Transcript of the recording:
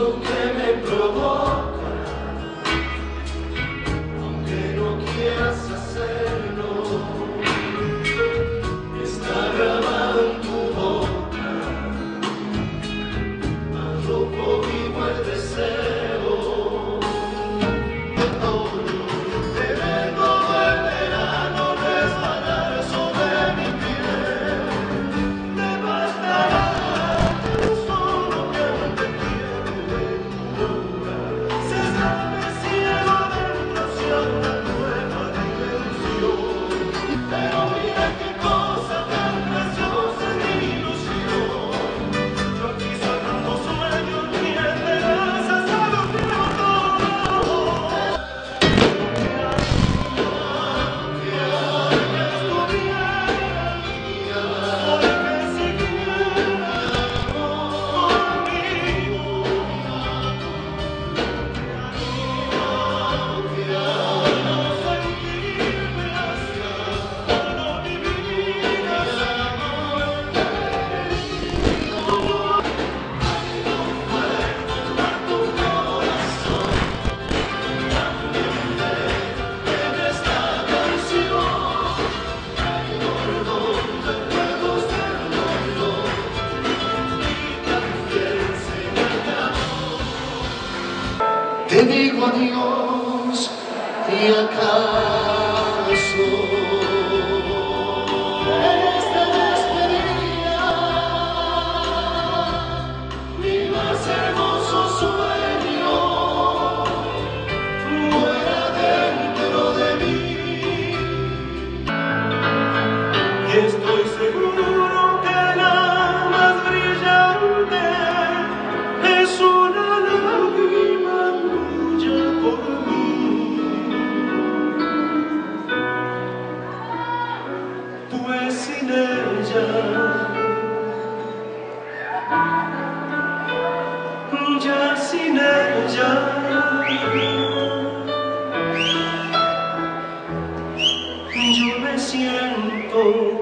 lo que me provoca, aunque no quieras hacerlo, está grabado en tu boca, al rojo vivo el deseo. Te digo adiós y acaso esta despedida, mi más hermoso sueño fuera dentro de mí, y estoy seguro que la más brillante es una lágrima por mí, pues sin ella ya sin ella yo me siento